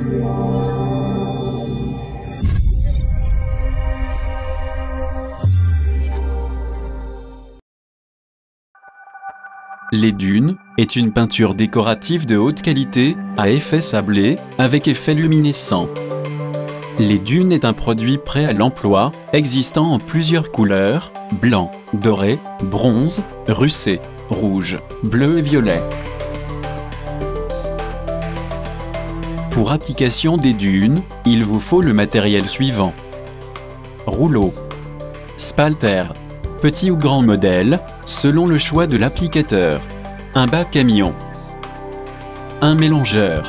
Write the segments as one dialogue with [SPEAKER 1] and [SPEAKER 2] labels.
[SPEAKER 1] Les dunes est une peinture décorative de haute qualité, à effet sablé, avec effet luminescent. Les dunes est un produit prêt à l'emploi, existant en plusieurs couleurs, blanc, doré, bronze, russé, rouge, bleu et violet. Pour application des dunes, il vous faut le matériel suivant. Rouleau, spalter, petit ou grand modèle, selon le choix de l'applicateur. Un bac camion. Un mélangeur.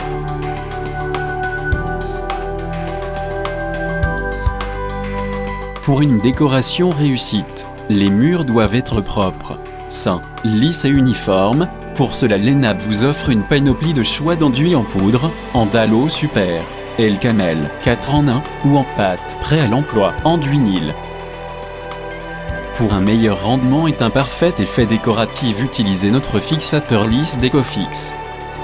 [SPEAKER 1] Pour une décoration réussite, les murs doivent être propres, sains, lisses et uniformes. Pour cela, l'ENAP vous offre une panoplie de choix d'enduit en poudre, en Dalo Super, El Camel, 4 en 1 ou en pâte, prêt à l'emploi, enduit Nil. Pour un meilleur rendement et un parfait effet décoratif, utilisez notre fixateur lisse d'Ecofix.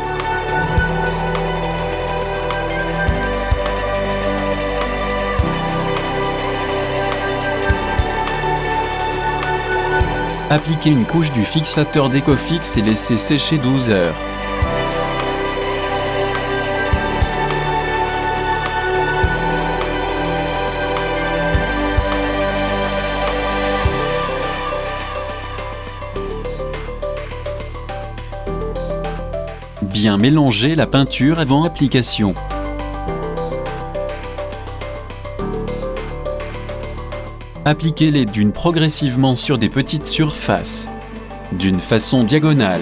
[SPEAKER 1] Appliquez une couche du fixateur d'Ecofix et laissez sécher 12 heures. Bien mélanger la peinture avant application. Appliquez les dunes progressivement sur des petites surfaces, d'une façon diagonale.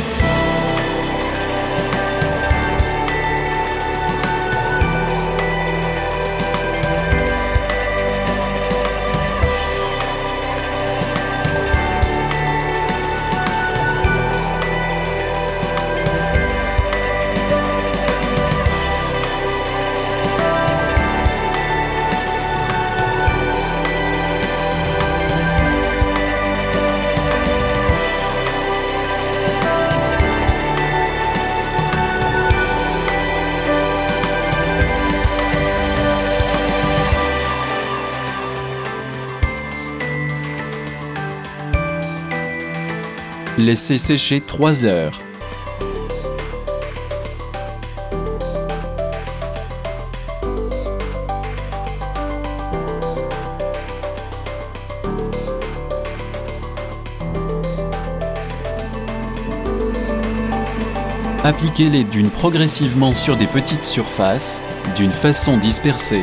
[SPEAKER 1] Laissez sécher 3 heures. Appliquez les dunes progressivement sur des petites surfaces, d'une façon dispersée.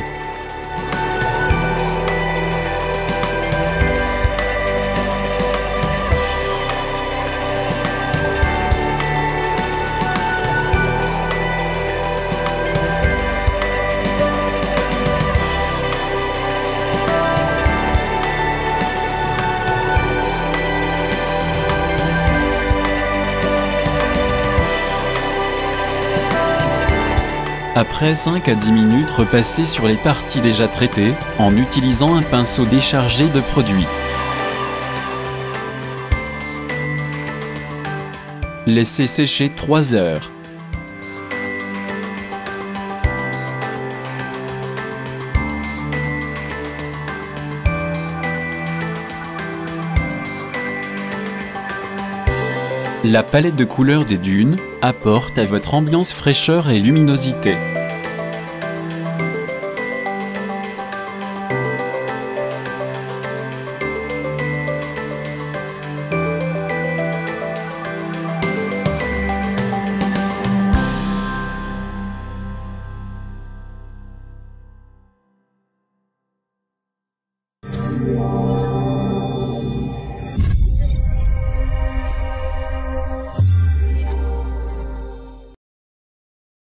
[SPEAKER 1] Après 5 à 10 minutes, repassez sur les parties déjà traitées, en utilisant un pinceau déchargé de produit. Laissez sécher 3 heures. La palette de couleurs des dunes apporte à votre ambiance fraîcheur et luminosité.